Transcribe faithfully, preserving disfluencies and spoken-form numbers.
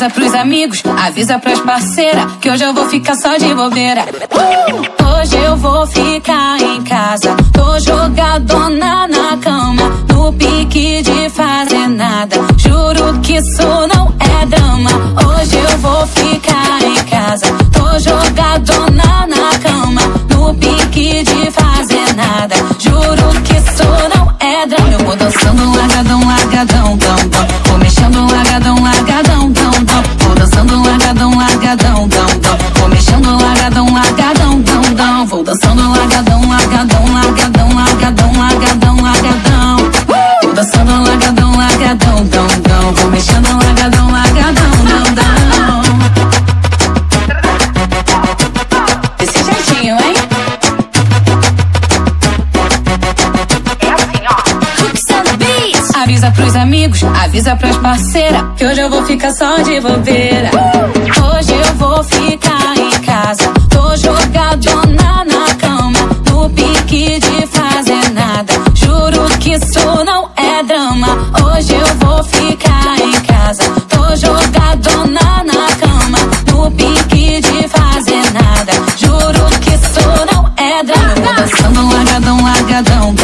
Avisa pros amigos, avisa pras parceiras, que hoje eu vou ficar só de bobeira. uh! Hoje eu vou ficar em casa, tô jogadona na cama, no pique de fazer nada. Juro que isso não é drama. Hoje eu vou ficar em casa, tô jogadona na cama, no pique de fazer nada. Juro que isso não é drama. Eu vou dançando largadão, largadão, dão, dão. Vou mexendo largadão, largadão, dão, dão. Vou dançando largadão, largadão, dão, dão. Vou mexendo largadão, largadão, dão, dão. Vou dançando largadão, largadão, largadão, largadão, largadão, largadão. Vou dançando largadão, largadão, dão, dão. Vou mexendo largadão, largadão, dão, dão. Desse jeitinho, hein? Avisa pros amigos, avisa pras parceiras, que hoje eu vou ficar só de bobeira. Hoje eu vou ficar em casa, tô jogadona na cama, no pique de fazer nada. Juro que isso não é drama. Hoje eu vou ficar em casa, tô jogadona na cama, no pique de fazer nada. Juro que isso não é drama. Eu vou dançando largadão, largadão.